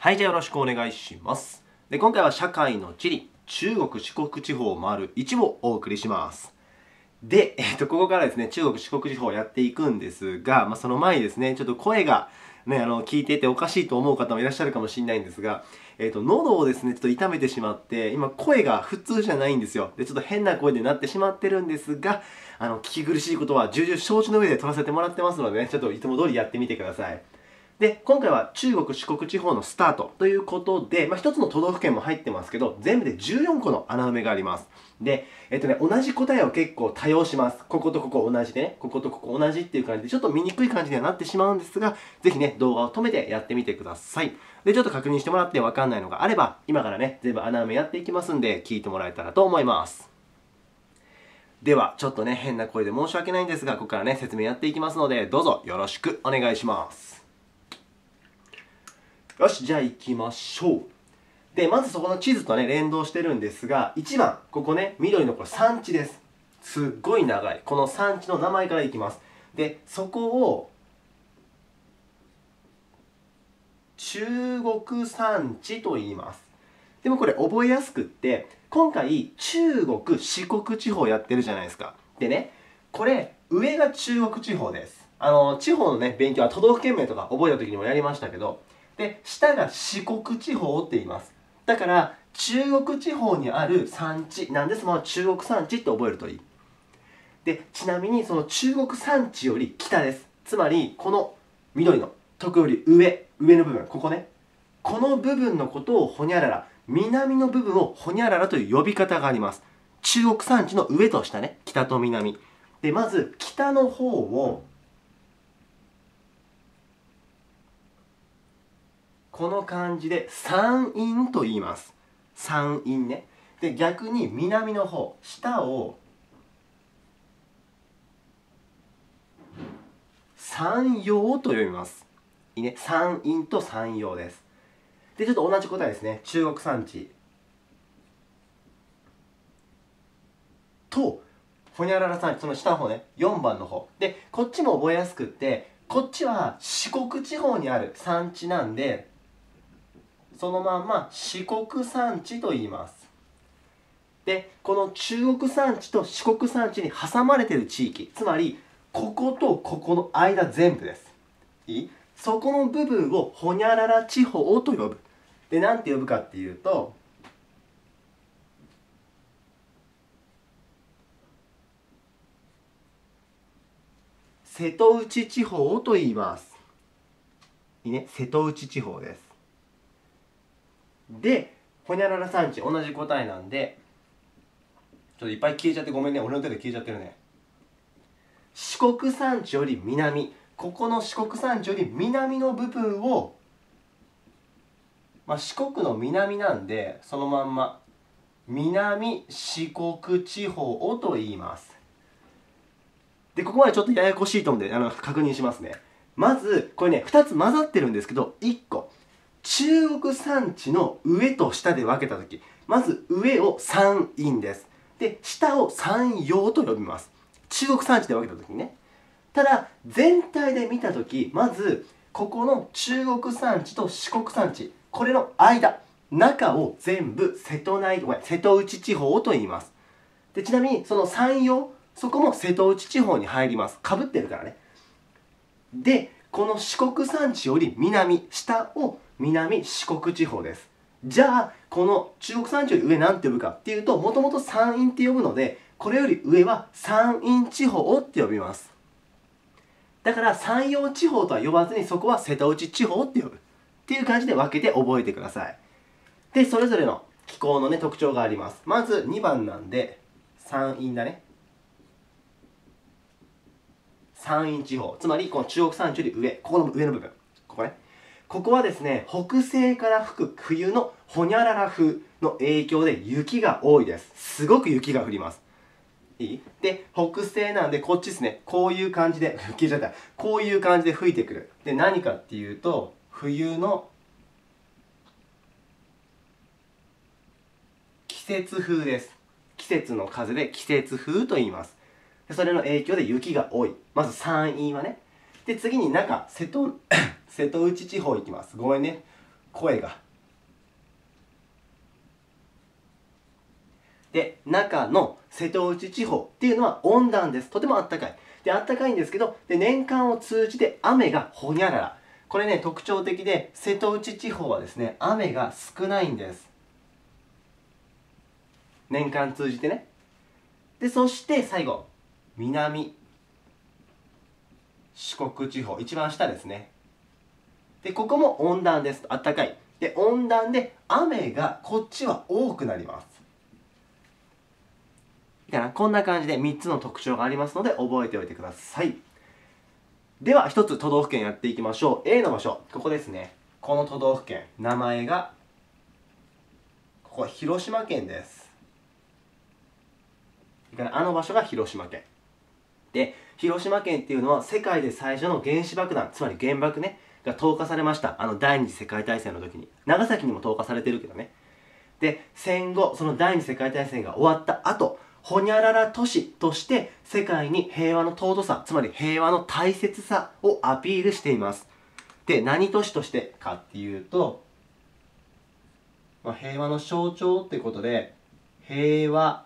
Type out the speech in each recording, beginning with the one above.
はい、じゃあよろしくお願いします。で、今回は社会の地理、中国四国地方丸1をお送りします。で、ここからですね、中国四国地方をやっていくんですが、その前にですね、ちょっと声がね、聞いていておかしいと思う方もいらっしゃるかもしれないんですが、喉をですね、ちょっと痛めてしまって、今声が普通じゃないんですよ。で、ちょっと変な声でなってしまってるんですが、聞き苦しいことは重々承知の上で撮らせてもらってますのでね、ちょっといつも通りやってみてください。で、今回は中国四国地方のスタートということで、一つの都道府県も入ってますけど、全部で14個の穴埋めがあります。で、同じ答えを結構多用します。こことここ同じでね、こことここ同じっていう感じで、ちょっと見にくい感じにはなってしまうんですが、ぜひね、動画を止めてやってみてください。で、ちょっと確認してもらってわかんないのがあれば、今からね、全部穴埋めやっていきますんで、聞いてもらえたらと思います。では、ちょっとね、変な声で申し訳ないんですが、ここからね、説明やっていきますので、どうぞよろしくお願いします。よし、じゃあ行きましょう。で、まずそこの地図とね、連動してるんですが、1番、ここね、緑のこれ産地です。すっごい長い。この産地の名前からいきます。で、そこを、中国産地と言います。でもこれ覚えやすくって、今回、中国、四国地方やってるじゃないですか。でね、これ、上が中国地方です。地方のね、勉強は都道府県名とか覚えた時にもやりましたけど、で、下が四国地方って言います。だから、中国地方にある産地なんです。中国産地って覚えるといい。で、ちなみにその中国産地より北です。つまり、この緑の、特より上の部分、ここね。この部分のことをホニャララ、南の部分をホニャララという呼び方があります。中国山地の上と下ね、北と南。で、まず、北の方を、この漢字で山陰と言います。山陰ね。で、逆に南の方、下を山陽と読みます。いいね。山陰と山陽です。で、ちょっと同じ答えですね。中国山地と、ホニャララ山地、その下の方ね、4番の方。で、こっちも覚えやすくって、こっちは四国地方にある山地なんで、そのまんま四国山地と言います。で、この中国山地と四国山地に挟まれている地域、つまり、こことここの間全部です。いい？そこの部分をホニャララ地方と呼ぶ。で、なんて呼ぶかっていうと、瀬戸内地方と言います。いいね、瀬戸内地方です。で、ホニャララ山地、同じ答えなんで、ちょっといっぱい消えちゃってごめんね、俺の手で消えちゃってるね。四国山地より南、ここの四国山地より南の部分を、四国の南なんで、そのまんま、南四国地方と言います。で、ここまでちょっとややこしいと思うんで、確認しますね。まず、これね、2つ混ざってるんですけど、1個。中国山地の上と下で分けたとき、まず上を山陰です。で、下を山陽と呼びます。中国山地で分けたときにね。ただ、全体で見たとき、まず、ここの中国山地と四国山地、これの間、中を全部瀬戸内地方と言います。で、ちなみに、その山陽、そこも瀬戸内地方に入ります。かぶってるからね。で、この四国山地より南、下を南四国地方です。じゃあ、この中国山地より上なんて呼ぶかっていうと、もともと山陰って呼ぶので、これより上は山陰地方って呼びます。だから山陽地方とは呼ばずに、そこは瀬戸内地方って呼ぶ。っていう感じで分けて覚えてください。で、それぞれの気候のね、特徴があります。まず2番なんで、山陰だね。山陰地方、つまりこの中国山地より上、ここの上の部分、ここね。ここはですね、北西から吹く冬のホニャララ風の影響で雪が多いです。すごく雪が降ります。いい？で、北西なんでこっちですね、こういう感じで、消えちゃった。こういう感じで吹いてくる。で、何かっていうと、冬の季節風です。季節の風で季節風と言います。でそれの影響で雪が多い。まず山陰はね。で、次に中、瀬戸内地方行きます。ごめんね。 声が。で、中の瀬戸内地方っていうのは温暖です。とても暖かい。で、暖かいんですけど、で、年間を通じて雨がほにゃらら。これね、特徴的で、瀬戸内地方はですね、雨が少ないんです。年間通じてね。で、そして最後、南四国地方、一番下ですね。で、ここも温暖です。暖かい。で、温暖で雨がこっちは多くなります。いいかな？こんな感じで3つの特徴がありますので覚えておいてください。では1つ都道府県やっていきましょう。A の場所、ここですね。この都道府県、名前がここは広島県です。いいかな？あの場所が広島県で、広島県っていうのは世界で最初の原子爆弾、つまり原爆ねが投下されました。第二次世界大戦の時に。長崎にも投下されてるけどね。で、戦後その第二次世界大戦が終わった後、ほにゃらら都市として世界に平和の尊さ、つまり平和の大切さをアピールしています。で、何都市としてかっていうと、平和の象徴ってことで、平和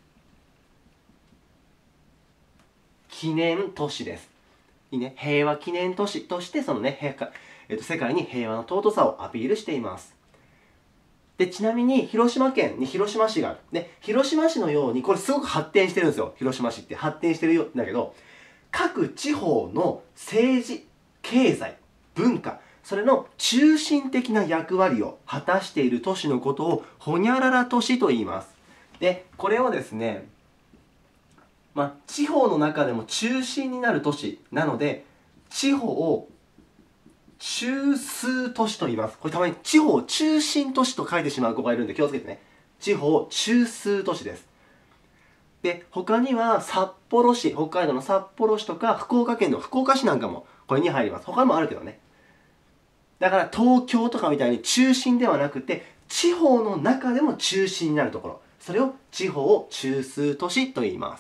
記念都市です。いいね。平和記念都市としてそのね、世界に平和の尊さをアピールしています。で、ちなみに広島県に広島市がある。で、広島市のように、これすごく発展してるんですよ。広島市って発展してるんだけど、各地方の政治、経済、文化、それの中心的な役割を果たしている都市のことをほにゃらら都市と言います。で、これをですね、地方の中でも中心になる都市なので、地方中枢都市と言います。これたまに地方中心都市と書いてしまう子がいるんで気をつけてね。地方中枢都市です。で、他には札幌市、北海道の札幌市とか福岡県の福岡市なんかもこれに入ります。他にもあるけどね。だから東京とかみたいに中心ではなくて、地方の中でも中心になるところ。それを地方中枢都市と言います。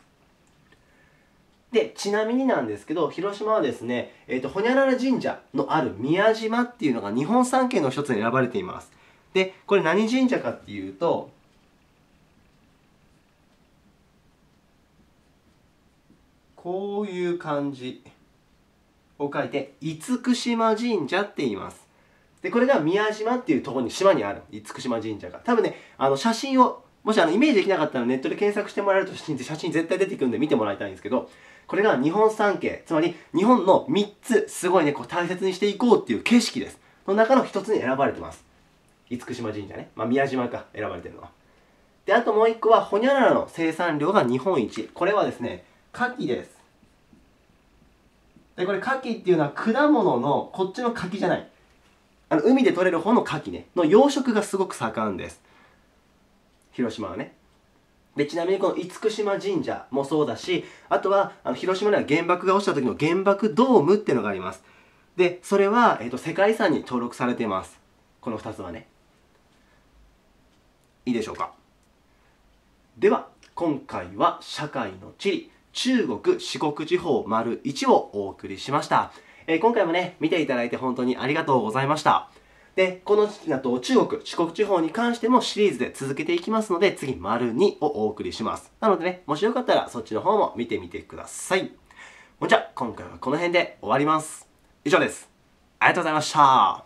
で、ちなみになんですけど、広島はですね、ほにゃらら神社のある宮島っていうのが日本三景の一つに選ばれています。で、これ何神社かっていうと、こういう漢字を書いて、厳島神社って言います。で、これが宮島っていうところに島にある、厳島神社が。多分ね、写真を、もしイメージできなかったらネットで検索してもらえると写真絶対出てくるんで見てもらいたいんですけど、これが日本三景、つまり日本の3つ、すごいね、大切にしていこうっていう景色です。その中の1つに選ばれてます。厳島神社ね。宮島か、選ばれてるのは。で、あともう1個は、ほにゃららの生産量が日本一。これはですね、牡蠣です。で、これ牡蠣っていうのは果物の、こっちの柿じゃない。海で取れる方の牡蠣ね、の養殖がすごく盛んです。広島はね。で、ちなみにこの厳島神社もそうだし、あとは広島には原爆が落ちた時の原爆ドームっていうのがあります。で、それは、世界遺産に登録されています。この2つはね。いいでしょうか。では、今回は社会の地理、中国四国地方 ① をお送りしました。今回もね、見ていただいて本当にありがとうございました。で、この中国、四国地方に関してもシリーズで続けていきますので、次、②をお送りします。なのでね、もしよかったらそっちの方も見てみてください。じゃあ、今回はこの辺で終わります。以上です。ありがとうございました。